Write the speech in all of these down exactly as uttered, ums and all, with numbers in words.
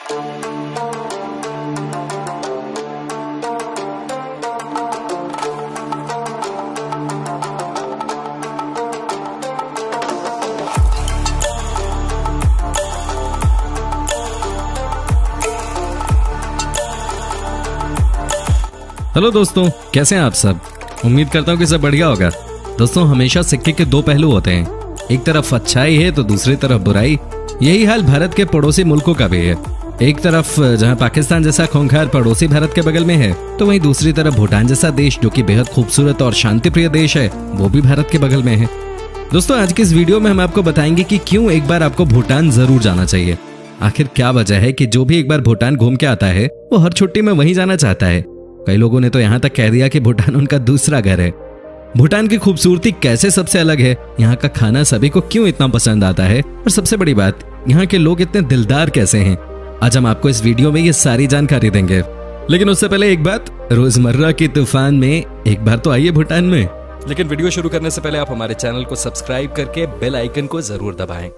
Hello दोस्तों, कैसे हैं आप सब। उम्मीद करता हूँ कि सब बढ़िया होगा। दोस्तों, हमेशा सिक्के के दो पहलू होते हैं, एक तरफ अच्छाई है तो दूसरी तरफ बुराई। यही हाल भारत के पड़ोसी मुल्कों का भी है। एक तरफ जहां पाकिस्तान जैसा खूंखार पड़ोसी भारत के बगल में है, तो वहीं दूसरी तरफ भूटान जैसा देश जो कि बेहद खूबसूरत और शांति प्रिय देश है, वो भी भारत के बगल में है। दोस्तों, आज की इस वीडियो में हम आपको बताएंगे कि क्यों एक बार आपको भूटान जरूर जाना चाहिए। आखिर क्या वजह है कि जो भी एक बार भूटान घूम के आता है वो हर छुट्टी में वहीं जाना चाहता है। कई लोगों ने तो यहाँ तक कह दिया कि भूटान उनका दूसरा घर है। भूटान की खूबसूरती कैसे सबसे अलग है, यहाँ का खाना सभी को क्यों इतना पसंद आता है, और सबसे बड़ी बात, यहाँ के लोग इतने दिलदार कैसे हैं। आज हम आपको इस वीडियो में ये सारी जानकारी देंगे। लेकिन उससे पहले एक बात, रोजमर्रा के तूफान में एक बार तो आइए भूटान में। लेकिन वीडियो शुरू करने से पहले आप हमारे चैनल को सब्सक्राइब करके बेल आइकन को जरूर दबाएं।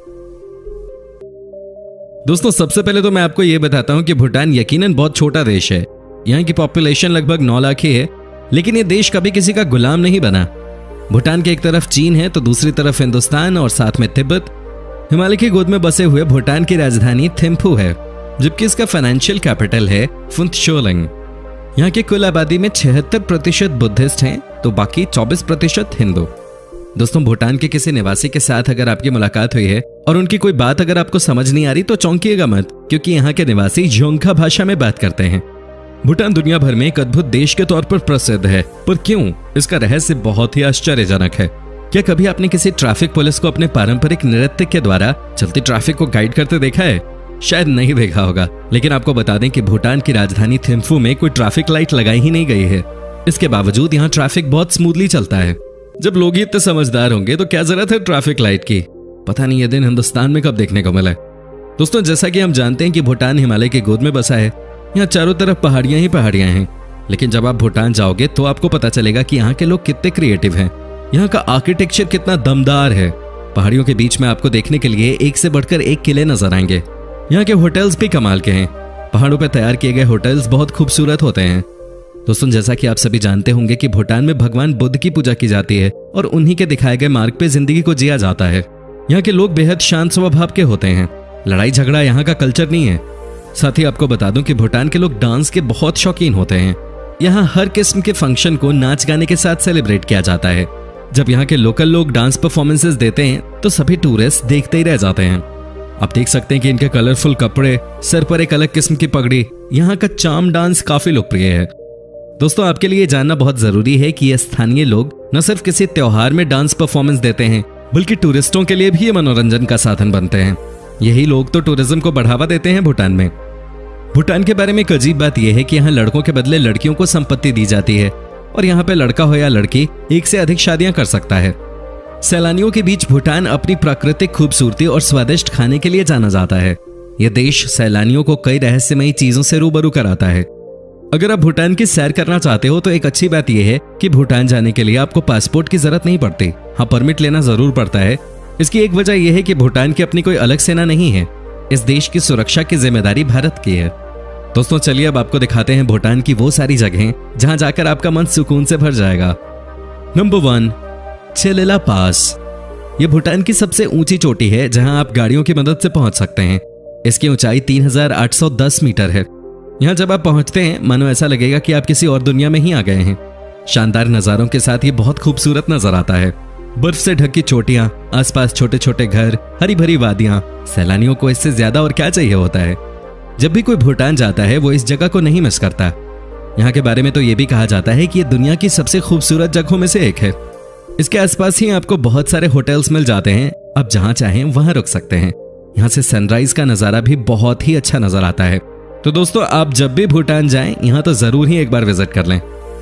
दोस्तों, सबसे पहले तो मैं आपको ये बताता हूँ कि भूटान यकीनन बहुत छोटा देश है। यहाँ की पॉपुलेशन लगभग नौ लाख ही है, लेकिन ये देश कभी किसी का गुलाम नहीं बना। भूटान के एक तरफ चीन है तो दूसरी तरफ हिंदुस्तान और साथ में तिब्बत। हिमालय की गोद में बसे हुए भूटान की राजधानी थिम्फू है, जबकि इसका फाइनेंशियल कैपिटल है फुंगचौलिंग। यहाँ की कुल आबादी में छिहत्तर प्रतिशत बुद्धिस्ट हैं तो बाकी चौबीस प्रतिशत हिंदू। दोस्तों, भूटान के किसी निवासी के साथ अगर आपकी मुलाकात हुई है और उनकी कोई बात अगर आपको समझ नहीं आ रही तो चौंकिएगा मत, क्योंकि यहाँ के निवासी जोंगखा भाषा में बात करते हैं। भूटान दुनिया भर में एक अद्भुत देश के तौर पर प्रसिद्ध है, पर क्यों, इसका रहस्य बहुत ही आश्चर्यजनक है। क्या कभी आपने किसी ट्रैफिक पुलिस को अपने पारंपरिक नृत्य के द्वारा चलती ट्रैफिक को गाइड करते देखा है? शायद नहीं देखा होगा, लेकिन आपको बता दें कि भूटान की राजधानी थिम्फू में कोई ट्रैफिक लाइट लगाई ही नहीं गई है। इसके बावजूद यहाँ ट्रैफिक बहुत स्मूथली चलता है। जब लोग इतने समझदार होंगे तो क्या जरूरत है ट्रैफिक लाइट की। पता नहीं ये दिन हिंदुस्तान में कब देखने को मिला। दोस्तों, जैसा कि हम जानते हैं कि भूटान हिमालय की गोद में बसा है, यहाँ चारों तरफ पहाड़ियां ही पहाड़ियां हैं। लेकिन जब आप भूटान जाओगे तो आपको पता चलेगा कि यहाँ के लोग कितने क्रिएटिव हैं। यहाँ का आर्किटेक्चर कितना दमदार है। पहाड़ियों के बीच में आपको देखने के लिए एक से बढ़कर एक किले नजर आएंगे। यहाँ के होटल्स भी कमाल के हैं। पहाड़ों पर तैयार किए गए होटल्स बहुत खूबसूरत होते हैं। दोस्तों, जैसा कि आप सभी जानते होंगे कि भूटान में भगवान बुद्ध की पूजा की जाती है और उन्हीं के दिखाए गए मार्ग पे जिंदगी को जिया जाता है। यहाँ के लोग बेहद शांत स्वभाव के होते हैं। लड़ाई झगड़ा यहाँ का कल्चर नहीं है। साथ ही आपको बता दूं कि भूटान के लोग डांस के बहुत शौकीन होते हैं। यहाँ हर किस्म के फंक्शन को नाच गाने के साथ सेलिब्रेट किया जाता है। जब यहाँ के लोकल लोग डांस परफॉर्मेंसेस देते हैं तो सभी टूरिस्ट देखते ही रह जाते हैं। आप देख सकते हैं कि इनके कलरफुल कपड़े, सर पर एक अलग किस्म की पगड़ी, यहाँ का चाम डांस काफी लोकप्रिय है। दोस्तों, आपके लिए जानना बहुत जरूरी है कि ये स्थानीय लोग न सिर्फ किसी त्योहार में डांस परफॉर्मेंस देते हैं, बल्कि टूरिस्टों के लिए भी ये मनोरंजन का साधन बनते हैं। यही लोग तो टूरिज्म को बढ़ावा देते हैं भूटान में। भूटान के बारे में एक अजीब बात यह है कि यहाँ लड़कों के बदले लड़कियों को संपत्ति दी जाती है और यहाँ पे लड़का हो या लड़की एक से अधिक शादियां कर सकता है। सैलानियों के बीच भूटान अपनी प्राकृतिक खूबसूरती और स्वादिष्ट खाने के लिए जाना जाता है। यह देश सैलानियों को कई रहस्यमयी चीजों से रूबरू कराता है। अगर आप भूटान की सैर करना चाहते हो तो एक अच्छी बात यह है कि भूटान जाने के लिए आपको पासपोर्ट की जरूरत नहीं पड़ती। हाँ, परमिट लेना जरूर पड़ता है। इसकी एक वजह यह है कि भूटान की अपनी कोई अलग सेना नहीं है। इस देश की सुरक्षा की जिम्मेदारी भारत की है। दोस्तों, चलिए अब आपको दिखाते हैं भूटान की वो सारी जगहें जहां जाकर आपका मन सुकून से भर जाएगा। Number one, Chelela pass. ये भूटान की सबसे ऊंची चोटी है जहां आप गाड़ियों की मदद से पहुंच सकते हैं। इसकी ऊंचाई तीन हजार आठ सौ दस मीटर है। यहाँ जब आप पहुंचते हैं मानो ऐसा लगेगा कि आप किसी और दुनिया में ही आ गए हैं। शानदार नजारों के साथ ये बहुत खूबसूरत नजर आता है। बर्फ से ढकी चोटियां, आसपास छोटे छोटे घर, हरी भरी वादियां, सैलानियों को इससे ज्यादा और क्या चाहिए होता है। जब भी कोई भूटान जाता है वो इस जगह को नहीं मिस करता। यहाँ के बारे में तो ये भी कहा जाता है कि ये दुनिया की सबसे खूबसूरत जगहों में से एक है। इसके आसपास ही आपको बहुत सारे होटल्स मिल जाते हैं। आप जहां चाहें वहां रुक सकते हैं। यहाँ से सनराइज का नजारा भी बहुत ही अच्छा नजर आता है। तो दोस्तों, आप जब भी भूटान जाएं यहाँ तो जरूर ही एक बार विजिट कर लें।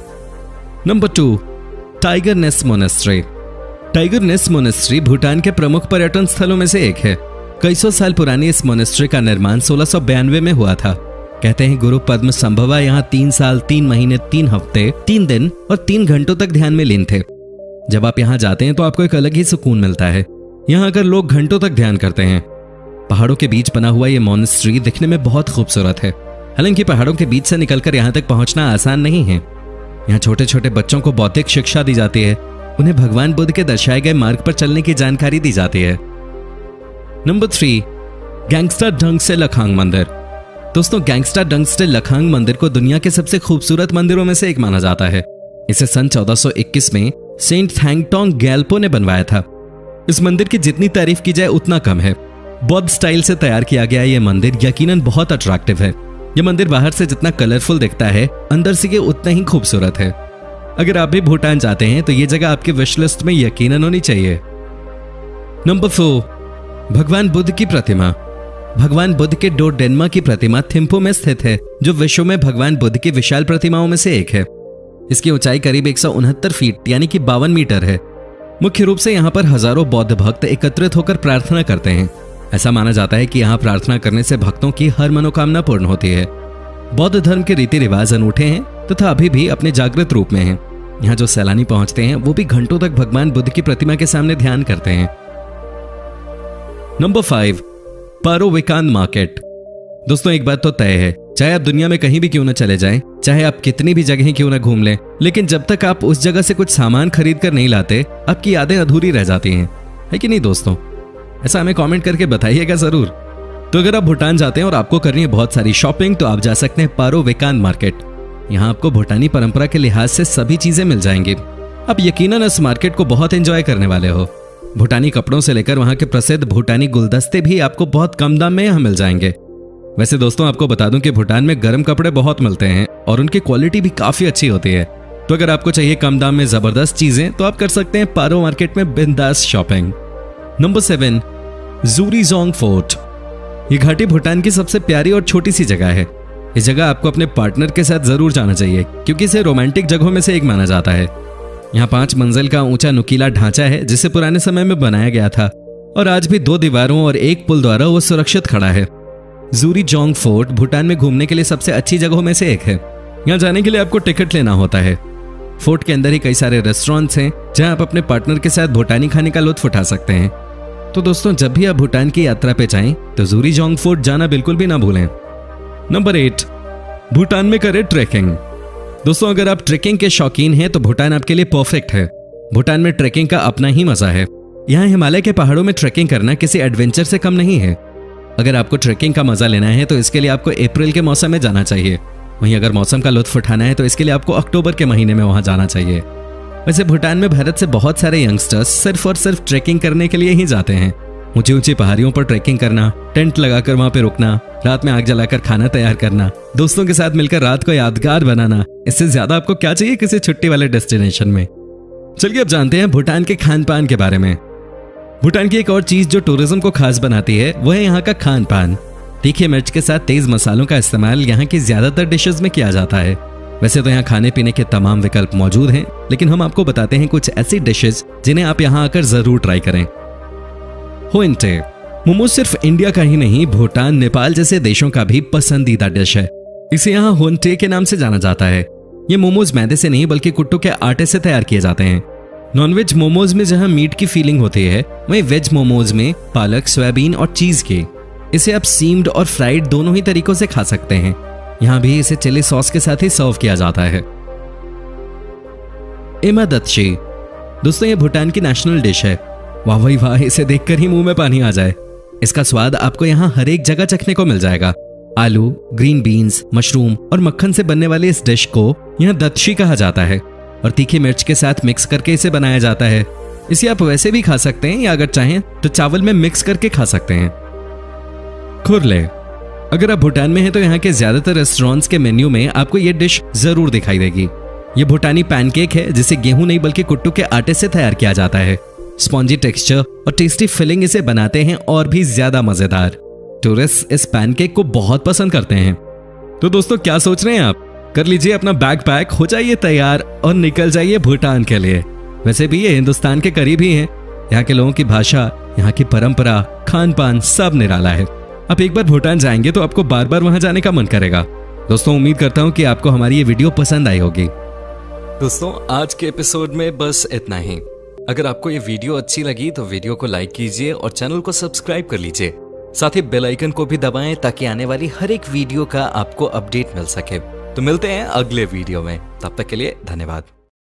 Number two, tiger nest monastery. Tiger nest monastery Bhutan के प्रमुख पर्यटन स्थलों में से एक है। कई सौ साल पुरानी इस मोनेस्ट्री का निर्माण सोलह सौ बयानवे में हुआ था। कहते हैं गुरु पद्म संभवा यहाँ तीन साल तीन महीने तीन हफ्ते तीन दिन और तीन घंटों तक ध्यान में लीन थे। जब आप यहाँ जाते हैं तो आपको एक अलग ही सुकून मिलता है। यहाँ आकर लोग घंटों तक ध्यान करते हैं। पहाड़ों के बीच बना हुआ ये मॉनेस्ट्री दिखने में बहुत खूबसूरत है। हालांकि पहाड़ों के बीच से निकलकर यहाँ तक पहुंचना आसान नहीं है। यहाँ छोटे छोटे बच्चों को बौद्धिक शिक्षा दी जाती है, उन्हें भगवान बुद्ध के दर्शाए गए मार्ग पर चलने की जानकारी दी जाती है। नंबर थ्री, गैंगस्टर ढंग से लखांग मंदिर। दोस्तों, गैंगस्टर ढंग से लखांग मंदिर को दुनिया के सबसे खूबसूरत मंदिरों में से एक माना जाता है। इसे सन चौदह सौ इक्कीस में सेंट थैंगटोंग गैल्पो ने बनवाया था। इस मंदिर की जितनी तारीफ की जाए उतना कम है। बौद्ध स्टाइल से तैयार किया गया यह मंदिर यकीनन बहुत अट्रैक्टिव है। यह मंदिर बाहर से जितना कलरफुल दिखता है, अंदर से ये उतना ही खूबसूरत है। अगर आप भी भूटान जाते हैं तो ये जगह आपके विश लिस्ट में यकीनन होनी चाहिए। नंबर फोर, भगवान बुद्ध की प्रतिमा। भगवान बुद्ध के डोडेन्मा की प्रतिमा थिम्पू में स्थित है, जो विश्व में भगवान बुद्ध की विशाल प्रतिमाओं में से एक है। इसकी ऊंचाई करीब एक सौ उनहत्तर फीट यानी कि बावन मीटर है। मुख्य रूप से यहाँ पर हजारों बौद्ध भक्त एकत्रित होकर प्रार्थना करते हैं। ऐसा माना जाता है कि यहाँ प्रार्थना करने से भक्तों की हर मनोकामना पूर्ण होती है। बौद्ध धर्म के रीति रिवाज अनूठे हैं तथा अभी भी अपने जागृत रूप में हैं। यहाँ जो सैलानी पहुंचते हैं वो भी घंटों तक भगवान बुद्ध की प्रतिमा के सामने ध्यान करते हैं। Number five, Paro weekend market. दोस्तों, एक बात तो तय है, चाहे आप दुनिया में कहीं भी क्यों न चले जाएं, चाहे आप कितनी भी जगह क्यों न घूम लें, लेकिन जब तक आप उस जगह से कुछ सामान खरीद कर नहीं लाते, आपकी यादें अधूरी रह जाती हैं, है कि नहीं दोस्तों? ऐसा हमें कमेंट करके बताइएगा जरूर। तो अगर आप भूटान जाते हैं और आपको करनी है बहुत सारी शॉपिंग, तो आप जा सकते हैं पारो विकान मार्केट। यहाँ आपको भूटानी परंपरा के लिहाज से सभी चीजें मिल जाएंगी। आप यकीनन इस मार्केट को बहुत एंजॉय करने वाले हो। भूटानी कपड़ों से लेकर वहां के प्रसिद्ध भूटानी गुलदस्ते भी आपको बहुत कम दाम में यहाँ मिल जाएंगे। वैसे दोस्तों, आपको बता दूं कि भूटान में गर्म कपड़े बहुत मिलते हैं और उनकी क्वालिटी भी काफी अच्छी होती है। तो अगर आपको चाहिए कम दाम में जबरदस्त चीजें, तो आप कर सकते हैं पारो मार्केट में बिंदास shopping. Number seven, Zuridzong fort. ये घाटी भूटान की सबसे प्यारी और छोटी सी जगह है। इस जगह आपको अपने पार्टनर के साथ जरूर जाना चाहिए, क्योंकि इसे रोमांटिक जगहों में से एक माना जाता है। यहाँ पांच मंजिल का ऊंचा नुकीला ढांचा है, जिसे पुराने समय में बनाया गया था और आज भी दो दीवारों और एक पुल द्वारा वो सुरक्षित खड़ा है। ज़ूरीज़ोंग फोर्ट भूटान में घूमने के लिए सबसे अच्छी जगहों में से एक है। यहाँ जाने के लिए आपको टिकट लेना होता है। फोर्ट के अंदर ही कई सारे रेस्टोरेंट्स हैं, जहाँ आप अपने पार्टनर के साथ भूटानी खाने का लुत्फ उठा सकते हैं। तो दोस्तों, जब भी आप भूटान की यात्रा पे जाएं, तो ज़ूरीज़ोंग फोर्ट जाना बिल्कुल भी ना भूलें। नंबर एट, भूटान में करें ट्रैकिंग। दोस्तों, अगर आप ट्रैकिंग के शौकीन हैं तो भूटान आपके लिए परफेक्ट है। भूटान में ट्रैकिंग का अपना ही मजा है। यहाँ हिमालय के पहाड़ों में ट्रैकिंग करना किसी एडवेंचर से कम नहीं है। अगर आपको ट्रैकिंग का मजा लेना है तो इसके लिए आपको अप्रैल के मौसम में जाना चाहिए। वहीं अगर मौसम का लुत्फ उठाना है तो इसके लिए आपको अक्टूबर के महीने में वहां जाना चाहिए। वैसे भूटान में भारत से बहुत सारे यंगस्टर्स सिर्फ और सिर्फ ट्रैकिंग करने के लिए ही जाते हैं। ऊंची ऊंची पहाड़ियों पर ट्रैकिंग करना, टेंट लगाकर वहां पे रुकना, रात में आग जलाकर खाना तैयार करना, दोस्तों के साथ मिलकर रात को यादगार बनाना, इससे ज्यादा आपको क्या चाहिए किसी छुट्टी वाले डेस्टिनेशन में। चलिए अब जानते हैं भूटान के खान पान के बारे में। भूटान की एक और चीज जो टूरिज्म को खास बनाती है वो है यहाँ का खान पान। तीखे मिर्च के साथ तेज मसालों का इस्तेमाल यहाँ की ज्यादातर डिशेज में किया जाता है। वैसे तो यहाँ खाने पीने के तमाम विकल्प मौजूद हैं, लेकिन हम आपको बताते हैं कुछ ऐसी डिशेज जिन्हें आप यहाँ आकर जरूर ट्राई करें। होइनटे मोमोज सिर्फ इंडिया का ही नहीं, भूटान, नेपाल जैसे देशों का भी पसंदीदा डिश है। इसे यहाँ होइनटे के नाम से जाना जाता है। ये मोमोज मैदे से नहीं बल्कि कुट्टू के आटे से तैयार किए जाते हैं। नॉनवेज मोमोज में जहां मीट की फीलिंग होती है, वहीं वेज मोमोज में पालक, सोयाबीन और चीज की। इसे आप सीम्ड और फ्राइड दोनों ही तरीकों से खा सकते हैं। यहाँ भी इसे चिली सॉस के साथ ही सर्व किया जाता है। इमादत्शी दोस्तों, ये भूटान की नेशनल डिश है। वाह भाई वाह, इसे देखकर ही मुंह में पानी आ जाए। इसका स्वाद आपको यहाँ हर एक जगह चखने को मिल जाएगा। आलू, ग्रीन बीन्स, मशरूम और मक्खन से बनने वाली इस डिश को यहाँ दत्शी कहा जाता है और तीखी मिर्च के साथ मिक्स करके इसे बनाया जाता है। इसे आप वैसे भी खा सकते हैं या अगर चाहें तो चावल में मिक्स करके खा सकते हैं। खुरले, अगर आप भूटान में हैं तो यहाँ के ज्यादातर रेस्टोरेंट्स के मेन्यू में आपको ये डिश जरूर दिखाई देगी। ये भूटानी पैनकेक है जिसे गेहूं नहीं बल्कि कुट्टू के आटे से तैयार किया जाता है। स्पॉन्जी टेक्सचर और टेस्टी फिलिंग इसे बनाते हैं और भी ज्यादा मजेदार। टूरिस्ट इस पैनकेक को बहुत पसंद करते हैं। तो दोस्तों, क्या सोच रहे हैं आप? कर लीजिए अपना बैग पैक, हो जाइए तैयार और निकल जाइए भूटान के लिए। वैसे भी ये हिंदुस्तान के करीब ही है। यहाँ के लोगों की भाषा, यहाँ की परंपरा, खान पान सब निराला है। आप एक बार भूटान जाएंगे तो आपको बार बार वहां जाने का मन करेगा। दोस्तों, उम्मीद करता हूँ कि आपको हमारी ये वीडियो पसंद आई होगी। दोस्तों, आज के एपिसोड में बस इतना ही। अगर आपको ये वीडियो अच्छी लगी तो वीडियो को लाइक कीजिए और चैनल को सब्सक्राइब कर लीजिए। साथ ही बेल आइकन को भी दबाएं ताकि आने वाली हर एक वीडियो का आपको अपडेट मिल सके। तो मिलते हैं अगले वीडियो में, तब तक के लिए धन्यवाद।